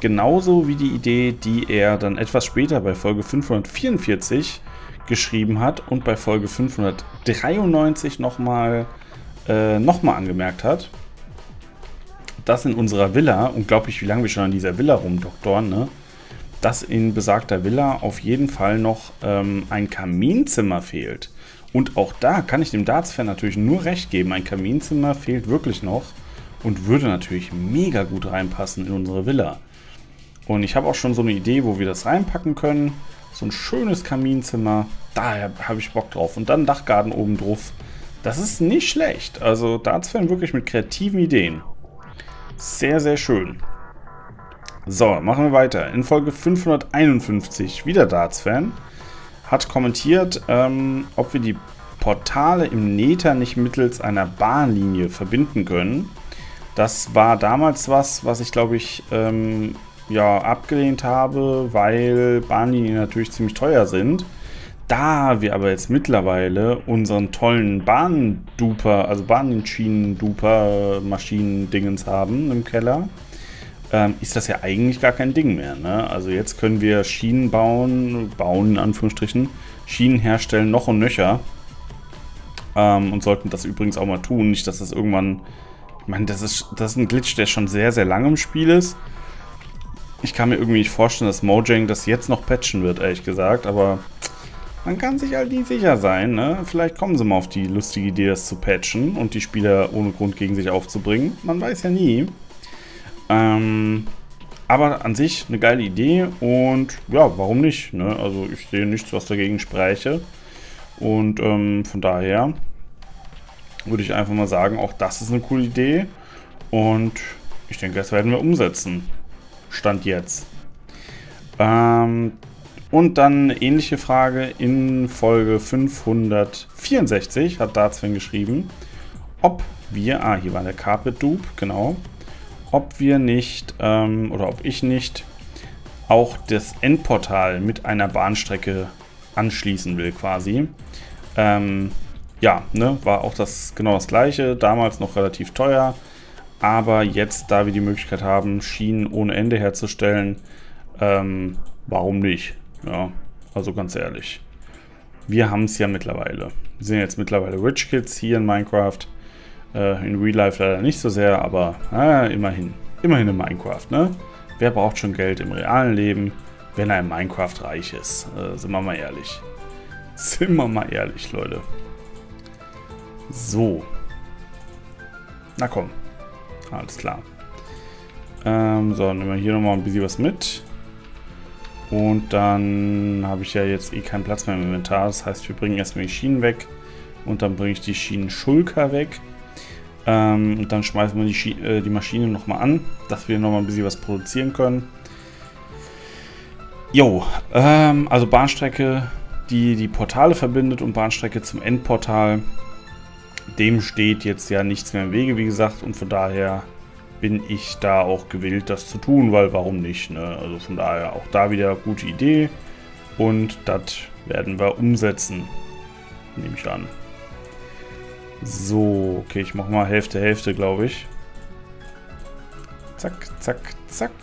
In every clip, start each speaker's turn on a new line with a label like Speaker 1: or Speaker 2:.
Speaker 1: Genauso wie die Idee, die er dann etwas später bei Folge 544 geschrieben hat und bei Folge 593 nochmal angemerkt hat, dass in unserer Villa, unglaublich wie lange wir schon an dieser Villa rumdoktoren, ne, dass in besagter Villa auf jeden Fall noch ein Kaminzimmer fehlt. Und auch da kann ich dem Darts-Fan natürlich nur recht geben, ein Kaminzimmer fehlt wirklich noch und würde natürlich mega gut reinpassen in unsere Villa. Und ich habe auch schon so eine Idee, wo wir das reinpacken können. So ein schönes Kaminzimmer, da habe ich Bock drauf. Und dann Dachgarten oben drauf. Das ist nicht schlecht. Also Darts-Fan wirklich mit kreativen Ideen. Sehr, sehr schön. So, machen wir weiter. In Folge 551, wieder Darts-Fan, hat kommentiert, ob wir die Portale im Nether nicht mittels einer Bahnlinie verbinden können. Das war damals was ich glaube ich ja, abgelehnt habe, weil Bahnlinien natürlich ziemlich teuer sind. Da wir aber jetzt mittlerweile unseren tollen Bahnduper, also Bahnschienen-Duper-Maschinen-Dingens haben im Keller, ist das ja eigentlich gar kein Ding mehr. Ne? Also jetzt können wir Schienen bauen in Anführungsstrichen, Schienen herstellen noch und nöcher. Und sollten das übrigens auch mal tun. Nicht, dass das irgendwann... Ich meine, das ist ein Glitch, der schon sehr, sehr lange im Spiel ist. Ich kann mir irgendwie nicht vorstellen, dass Mojang das jetzt noch patchen wird, ehrlich gesagt. Aber man kann sich halt nie sicher sein. Ne? Vielleicht kommen sie mal auf die lustige Idee, das zu patchen und die Spieler ohne Grund gegen sich aufzubringen. Man weiß ja nie. Aber an sich eine geile Idee und ja, warum nicht? Ne? Also ich sehe nichts, was dagegen spräche. Und von daher würde ich einfach mal sagen, auch das ist eine coole Idee. Und ich denke, das werden wir umsetzen. Stand jetzt. Und dann eine ähnliche Frage in Folge 564 hat Darts-Fan geschrieben, ob wir, hier war der Carpet Dupe, genau, ob wir nicht, oder ob ich nicht auch das Endportal mit einer Bahnstrecke anschließen will, quasi. Ja, ne, war auch genau das gleiche, damals noch relativ teuer, aber jetzt, da wir die Möglichkeit haben, Schienen ohne Ende herzustellen, warum nicht? Ja, also ganz ehrlich. Wir haben es ja mittlerweile. Wir sind jetzt mittlerweile Rich Kids hier in Minecraft. In Real Life leider nicht so sehr, aber immerhin. Immerhin in Minecraft, ne? Wer braucht schon Geld im realen Leben, wenn er in Minecraft reich ist? Sind wir mal ehrlich. Sind wir mal ehrlich, Leute. So. Na komm. Alles klar. So, nehmen wir hier nochmal ein bisschen was mit. Und dann habe ich ja jetzt eh keinen Platz mehr im Inventar. Das heißt, wir bringen erstmal die Schienen weg. Und dann bringe ich die Schienenschulker weg. Und dann schmeißen wir die Maschine nochmal an, dass wir nochmal ein bisschen was produzieren können. Jo, also Bahnstrecke, die Portale verbindet und Bahnstrecke zum Endportal. Dem steht jetzt ja nichts mehr im Wege, wie gesagt. Und von daher bin ich da auch gewillt, das zu tun, weil warum nicht, ne? Also von daher auch da wieder gute Idee. Und das werden wir umsetzen, nehme ich an. So, okay, ich mache mal Hälfte, Hälfte, glaube ich. Zack, zack, zack.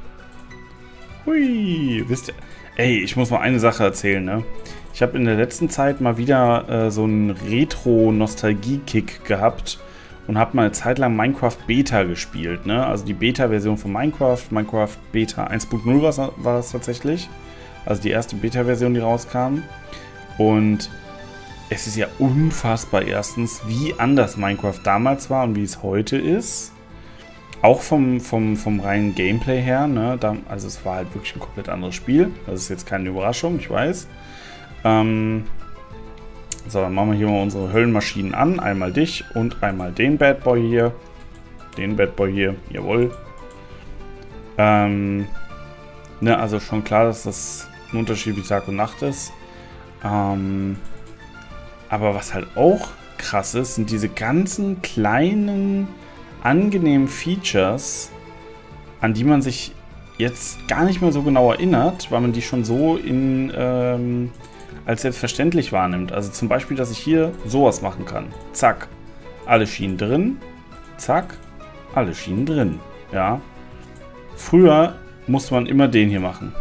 Speaker 1: Hui, wisst ihr... Ey, ich muss mal eine Sache erzählen, ne? Ich habe in der letzten Zeit mal wieder so einen Retro-Nostalgie-Kick gehabt und habe mal eine Zeit lang Minecraft Beta gespielt, ne? Also die Beta-Version von Minecraft Beta 1.0 war es tatsächlich. Also die erste Beta-Version, die rauskam. Und es ist ja unfassbar erstens, wie anders Minecraft damals war und wie es heute ist. Auch vom reinen Gameplay her, ne? Also es war halt wirklich ein komplett anderes Spiel. Das ist jetzt keine Überraschung, ich weiß. So, dann machen wir hier mal unsere Höllenmaschinen an. Einmal dich und einmal den Bad Boy hier. Den Bad Boy hier, jawohl. Ne, also schon klar, dass das ein Unterschied wie Tag und Nacht ist. Aber was halt auch krass ist, sind diese ganzen kleinen, angenehmen Features, an die man sich jetzt gar nicht mehr so genau erinnert, weil man die schon so als selbstverständlich wahrnimmt. Also zum Beispiel, dass ich hier sowas machen kann. Zack, alle Schienen drin. Zack, alle Schienen drin. Ja. Früher muss man immer den hier machen.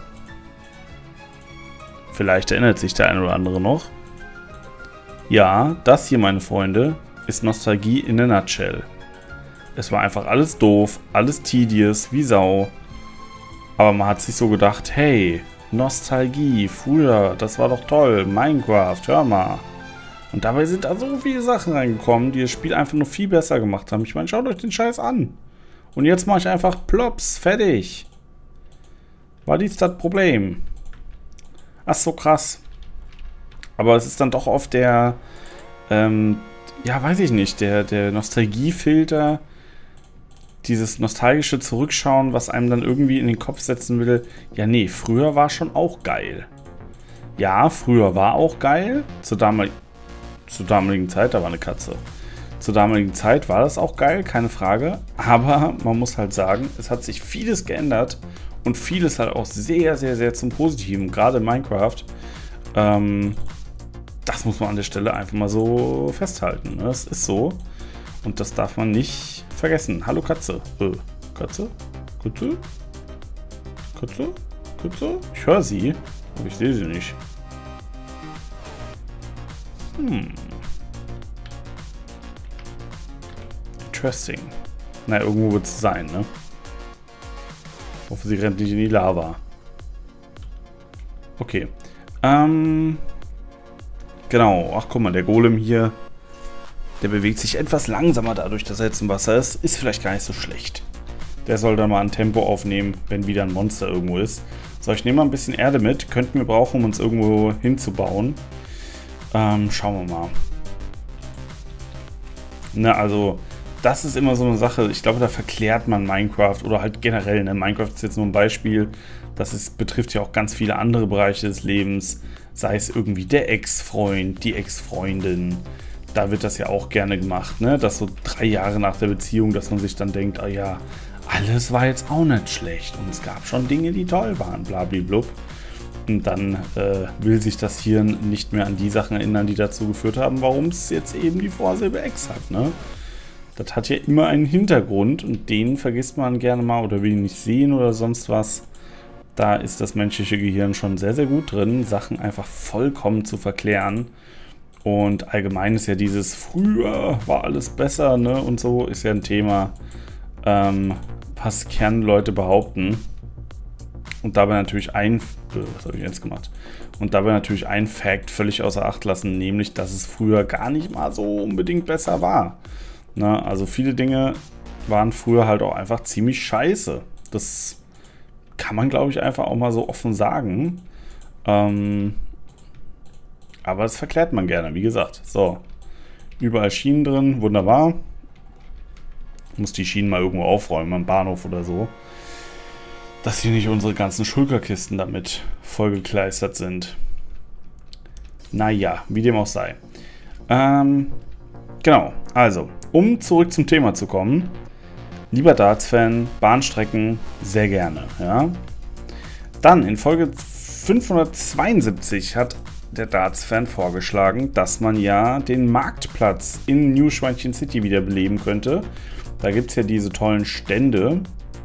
Speaker 1: Vielleicht erinnert sich der eine oder andere noch. Ja, das hier, meine Freunde, ist Nostalgie in a nutshell. Es war einfach alles doof, alles tedious, wie Sau. Aber man hat sich so gedacht, hey, Nostalgie, früher, das war doch toll, Minecraft, hör mal. Und dabei sind da so viele Sachen reingekommen, die das Spiel einfach nur viel besser gemacht haben. Ich meine, schaut euch den Scheiß an. Und jetzt mache ich einfach plops, fertig. Was ist das Problem? Ach so, krass. Aber es ist dann doch oft der, ja, weiß ich nicht, der Nostalgiefilter, dieses nostalgische Zurückschauen, was einem dann irgendwie in den Kopf setzen will, ja, nee, früher war schon auch geil. Ja, früher war auch geil. Zur damaligen Zeit, da war eine Katze. Zur damaligen Zeit war das auch geil, keine Frage. Aber man muss halt sagen, es hat sich vieles geändert und vieles halt auch sehr, sehr, sehr zum Positiven. Gerade in Minecraft. Das muss man an der Stelle einfach mal so festhalten. Ne? Das ist so. Und das darf man nicht vergessen. Hallo Katze. Katze? Katze? Katze? Katze? Ich höre sie, aber ich sehe sie nicht. Interesting. Na, irgendwo wird es sein, ne? Ich hoffe, sie rennt nicht in die Lava. Okay. Genau. Ach, guck mal, der Golem hier, der bewegt sich etwas langsamer dadurch, dass er jetzt im Wasser ist. Ist vielleicht gar nicht so schlecht. Der soll dann mal ein Tempo aufnehmen, wenn wieder ein Monster irgendwo ist. So, ich nehme mal ein bisschen Erde mit. Könnten wir brauchen, um uns irgendwo hinzubauen. Schauen wir mal. Na, also, das ist immer so eine Sache. Ich glaube, da verklärt man Minecraft oder halt generell. Ne? Minecraft ist jetzt nur ein Beispiel. Das betrifft ja auch ganz viele andere Bereiche des Lebens. Sei es irgendwie der Ex-Freund, die Ex-Freundin. Da wird das ja auch gerne gemacht, ne? Dass so 3 Jahre nach der Beziehung, dass man sich dann denkt, oh ja, alles war jetzt auch nicht schlecht. Und es gab schon Dinge, die toll waren, blablablub. Und dann will sich das Hirn nicht mehr an die Sachen erinnern, die dazu geführt haben, warum es jetzt eben die Vorsilbe Ex hat, ne? Das hat ja immer einen Hintergrund und den vergisst man gerne mal oder will ihn nicht sehen oder sonst was. Da ist das menschliche Gehirn schon sehr, sehr gut drin, Sachen einfach vollkommen zu verklären. Und allgemein ist ja dieses früher war alles besser, ne? Und so ist ja ein Thema, was Kernleute behaupten. Und dabei natürlich was habe ich jetzt gemacht? Und dabei natürlich ein Fact völlig außer Acht lassen, nämlich, dass es früher gar nicht mal so unbedingt besser war. Na, also viele Dinge waren früher halt auch einfach ziemlich scheiße. Das kann man, glaube ich, einfach auch mal so offen sagen. Aber das verklärt man gerne, wie gesagt. So, überall Schienen drin, wunderbar. Muss die Schienen mal irgendwo aufräumen, am Bahnhof oder so. Dass hier nicht unsere ganzen Schulterkisten damit vollgekleistert sind. Naja, wie dem auch sei. Genau, also, um zurück zum Thema zu kommen. Lieber Darts-Fan, Bahnstrecken sehr gerne. Ja? Dann in Folge 572 hat der Darts-Fan vorgeschlagen, dass man ja den Marktplatz in New Schweinchen City wieder beleben könnte. Da gibt es ja diese tollen Stände,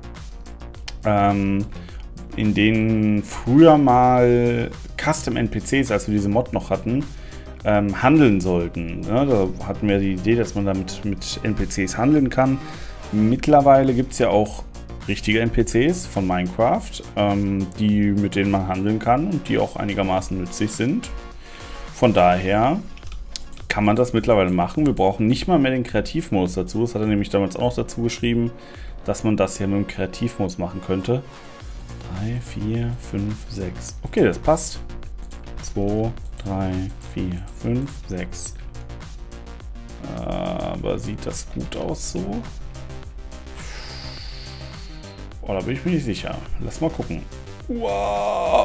Speaker 1: in denen früher mal Custom-NPCs, als wir diese Mod noch hatten, handeln sollten. Ja, da hatten wir die Idee, dass man damit mit NPCs handeln kann. Mittlerweile gibt es ja auch richtige NPCs von Minecraft, mit denen man handeln kann und die auch einigermaßen nützlich sind. Von daher kann man das mittlerweile machen. Wir brauchen nicht mal mehr den Kreativmodus dazu. Das hat er nämlich damals auch noch dazu geschrieben, dass man das hier mit dem Kreativmodus machen könnte. 3, 4, 5, 6. Okay, das passt. 2, 3, 4, 5, 6. Aber sieht das gut aus so? Oh, da bin ich mir nicht sicher. Lass mal gucken. Wow.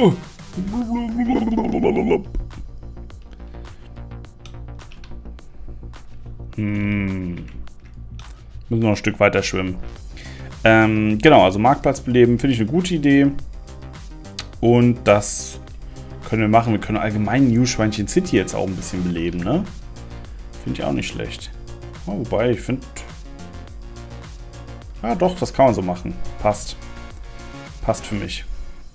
Speaker 1: Müssen wir noch ein Stück weiter schwimmen. Genau, also Marktplatz beleben finde ich eine gute Idee. Und das können wir machen. Wir können allgemein New Schweinchen City jetzt auch ein bisschen beleben, ne? Finde ich auch nicht schlecht. Oh, wobei, ich finde... Ja, doch, das kann man so machen. Passt. Passt für mich.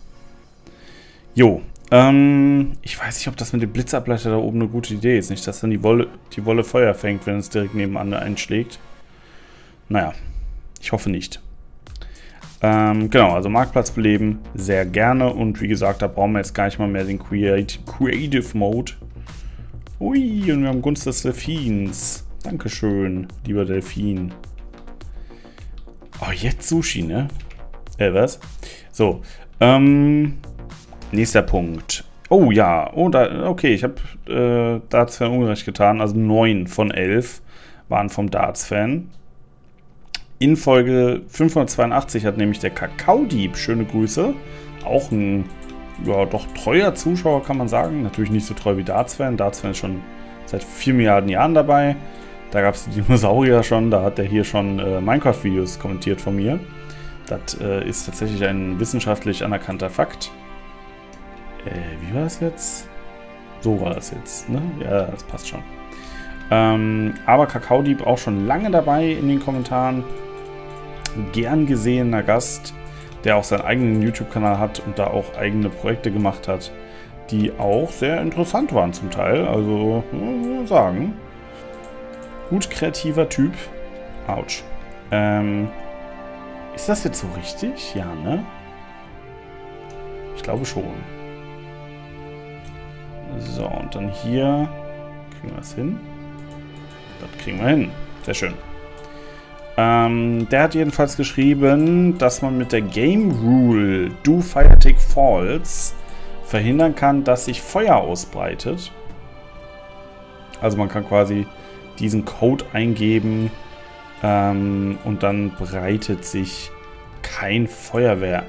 Speaker 1: Jo. Ich weiß nicht, ob das mit dem Blitzableiter da oben eine gute Idee ist. Nicht, dass dann die Wolle Feuer fängt, wenn es direkt nebenan einschlägt. Naja, ich hoffe nicht. Genau, also Marktplatz beleben, sehr gerne. Und wie gesagt, da brauchen wir jetzt gar nicht mal mehr den Creative Mode. Ui, und wir haben Gunst des Delfins. Dankeschön, lieber Delfin. Oh, jetzt Sushi, ne? Was? So, nächster Punkt. Oh ja, oh, okay, ich habe Darts-Fan unrecht getan. Also 9 von 11 waren vom Darts-Fan. In Folge 582 hat nämlich der Kakaodieb, schöne Grüße, auch ein, ja, doch treuer Zuschauer, kann man sagen. Natürlich nicht so treu wie Darts-Fan. Darts-Fan ist schon seit 4 Milliarden Jahren dabei. Da gab es die Dinosaurier schon, da hat er hier schon Minecraft-Videos kommentiert von mir. Das ist tatsächlich ein wissenschaftlich anerkannter Fakt. Wie war das jetzt? So war das jetzt, ne? Ja, das passt schon. Aber Kakaodieb auch schon lange dabei in den Kommentaren. Gern gesehener Gast, der auch seinen eigenen YouTube-Kanal hat und da auch eigene Projekte gemacht hat, die auch sehr interessant waren zum Teil. Also, muss man sagen. Gut kreativer Typ. Autsch. Ist das jetzt so richtig? Ja, ne? Ich glaube schon. So, und dann hier kriegen wir es hin. Das kriegen wir hin. Sehr schön. Der hat jedenfalls geschrieben, dass man mit der Game Rule Do Fire Tick Falls verhindern kann, dass sich Feuer ausbreitet. Also man kann quasi diesen Code eingeben und dann breitet sich kein Feuer mehr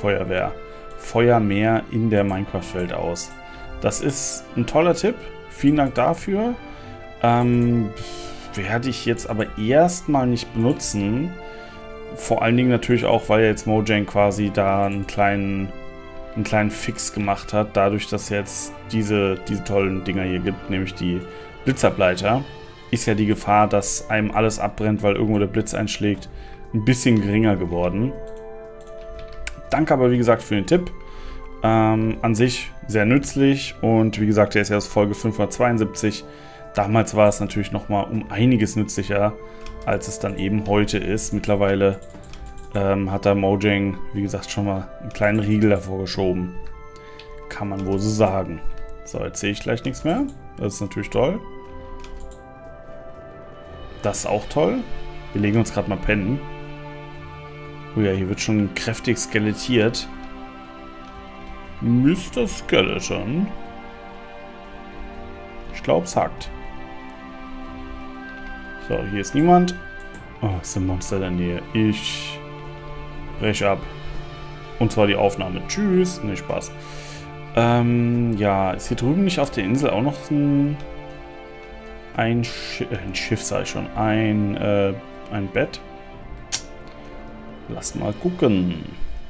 Speaker 1: in der Minecraft-Welt aus. Das ist ein toller Tipp. Vielen Dank dafür. Werde ich jetzt aber erstmal nicht benutzen. Vor allen Dingen natürlich auch, weil jetzt Mojang quasi da einen kleinen Fix gemacht hat. Dadurch, dass es jetzt diese tollen Dinger hier gibt, nämlich die Blitzableiter, ist ja die Gefahr, dass einem alles abbrennt, weil irgendwo der Blitz einschlägt, ein bisschen geringer geworden. Danke aber, wie gesagt, für den Tipp. An sich sehr nützlich und wie gesagt, der ist ja aus Folge 572. Damals war es natürlich nochmal um einiges nützlicher, als es dann eben heute ist. Mittlerweile hat da Mojang, wie gesagt, schon mal einen kleinen Riegel davor geschoben. Kann man wohl so sagen. So, jetzt sehe ich gleich nichts mehr. Das ist natürlich toll. Das ist auch toll. Wir legen uns gerade mal pennen. Oh ja, hier wird schon kräftig skelettiert. Mr. Skeleton. Ich glaube, es hackt. So, hier ist niemand. Oh, es sind Monster in der Nähe. Ich breche ab. Und zwar die Aufnahme. Tschüss. Ne, Spaß. Ja, ist hier drüben nicht auf der Insel auch noch ein Schiff, sag ich schon. Ein Bett? Lass mal gucken.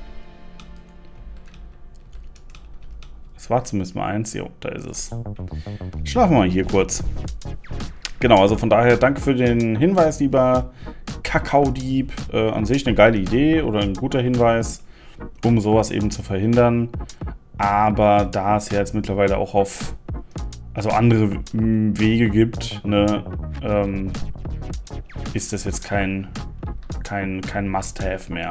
Speaker 1: Es war zumindest mal eins. Jo, da ist es. Schlafen wir mal hier kurz. Genau, also von daher danke für den Hinweis, lieber Kakaodieb. An sich eine geile Idee oder ein guter Hinweis, um sowas eben zu verhindern. Aber da es ja jetzt mittlerweile auch auf andere Wege gibt, ne, ist das jetzt kein Must-Have mehr.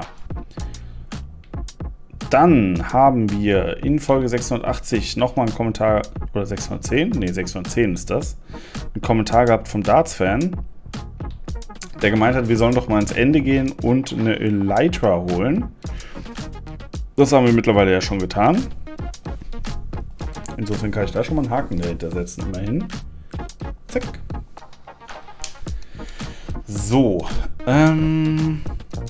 Speaker 1: Dann haben wir in Folge 680 nochmal einen Kommentar, oder 610? Ne, 610 ist das. Einen Kommentar gehabt vom Darts-Fan, der gemeint hat, wir sollen doch mal ins Ende gehen und eine Elytra holen. Das haben wir mittlerweile ja schon getan. Insofern kann ich da schon mal einen Haken dahinter setzen, immerhin. Zack. So, dann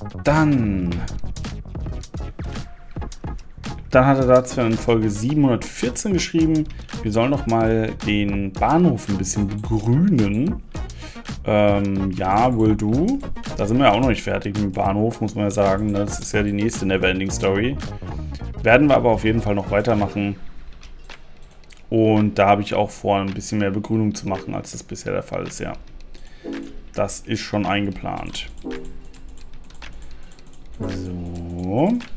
Speaker 1: hat er dazu in Folge 714 geschrieben, wir sollen doch mal den Bahnhof ein bisschen begrünen. Ja, will do. Da sind wir ja auch noch nicht fertig mit dem Bahnhof, muss man ja sagen. Das ist ja die nächste Neverending Story. Werden wir aber auf jeden Fall noch weitermachen. Und da habe ich auch vor, ein bisschen mehr Begrünung zu machen, als das bisher der Fall ist, ja. Das ist schon eingeplant. So.